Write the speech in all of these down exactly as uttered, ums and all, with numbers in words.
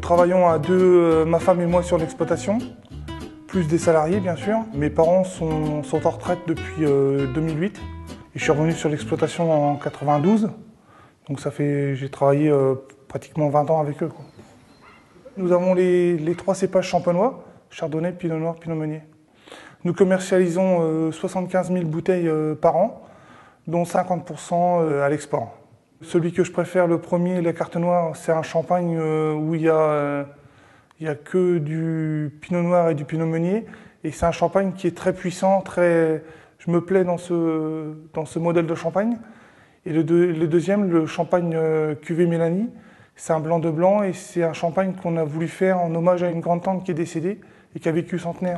travaillons à deux, euh, ma femme et moi, sur l'exploitation, plus des salariés bien sûr. Mes parents sont, sont en retraite depuis euh, deux mille huit et je suis revenu sur l'exploitation en quatre-vingt-douze. Donc ça fait, j'ai travaillé euh, pratiquement vingt ans avec eux, quoi. Nous avons les, les trois cépages champenois, Chardonnay, Pinot Noir, Pinot Meunier. Nous commercialisons euh, soixante-quinze mille bouteilles euh, par an, dont cinquante pour cent à l'export. Celui que je préfère, le premier, la Carte Noire, c'est un champagne euh, où il y a, euh, il y a que du Pinot Noir et du Pinot Meunier. Et c'est un champagne qui est très puissant, très... je me plais dans ce, dans ce modèle de champagne. Et le, deux, le deuxième, le champagne euh, cuvée Mélanie, c'est un blanc de blanc et c'est un champagne qu'on a voulu faire en hommage à une grande tante qui est décédée et qui a vécu centenaire.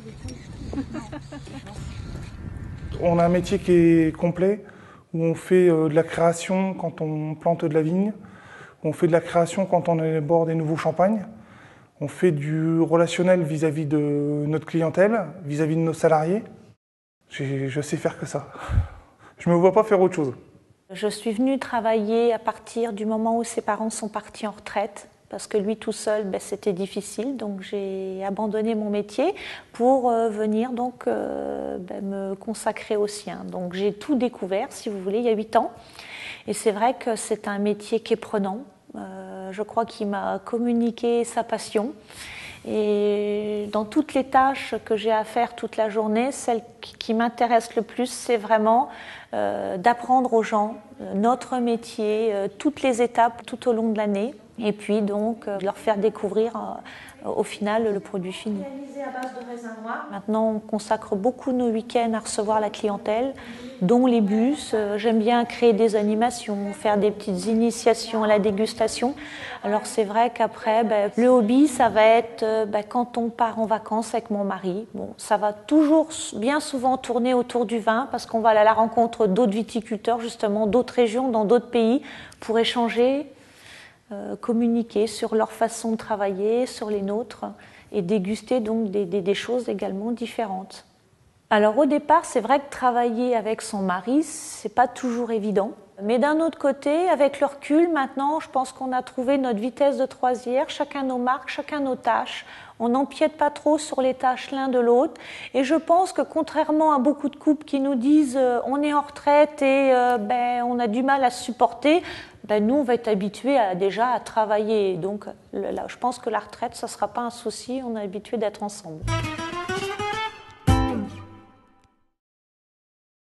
On a un métier qui est complet, où on fait de la création quand on plante de la vigne, on fait de la création quand on aborde des nouveaux champagnes, on fait du relationnel vis-à-vis de notre clientèle, vis-à-vis de nos salariés. Je sais faire que ça. Je ne me vois pas faire autre chose. Je suis venue travailler à partir du moment où ses parents sont partis en retraite. Parce que lui tout seul, ben, c'était difficile, donc j'ai abandonné mon métier pour euh, venir donc, euh, ben, me consacrer au sien. Donc j'ai tout découvert, si vous voulez, il y a huit ans. Et c'est vrai que c'est un métier qui est prenant. Euh, je crois qu'il m'a communiqué sa passion. Et dans toutes les tâches que j'ai à faire toute la journée, celle qui m'intéresse le plus, c'est vraiment euh, d'apprendre aux gens euh, notre métier, euh, toutes les étapes tout au long de l'année. Et puis donc euh, leur faire découvrir euh, au final le produit fini. Réalisé à base de raisin noir. Maintenant on consacre beaucoup nos week-ends à recevoir la clientèle, dont les bus. Euh, J'aime bien créer des animations, faire des petites initiations à la dégustation. Alors c'est vrai qu'après, ben, le hobby ça va être euh, ben, quand on part en vacances avec mon mari. Bon, ça va toujours bien souvent tourner autour du vin parce qu'on va aller à la rencontre d'autres viticulteurs, justement d'autres régions, dans d'autres pays, pour échanger. Euh, communiquer sur leur façon de travailler, sur les nôtres, et déguster donc des, des, des choses également différentes. Alors au départ, c'est vrai que travailler avec son mari, c'est pas toujours évident. Mais d'un autre côté, avec le recul, maintenant, je pense qu'on a trouvé notre vitesse de croisière, chacun nos marques, chacun nos tâches. On n'empiète pas trop sur les tâches l'un de l'autre. Et je pense que contrairement à beaucoup de couples qui nous disent euh, on est en retraite et euh, ben, on a du mal à se supporter, ben, nous, on va être habitués à, déjà à travailler. Donc, là, je pense que la retraite, ça ne sera pas un souci. On est habitués d'être ensemble.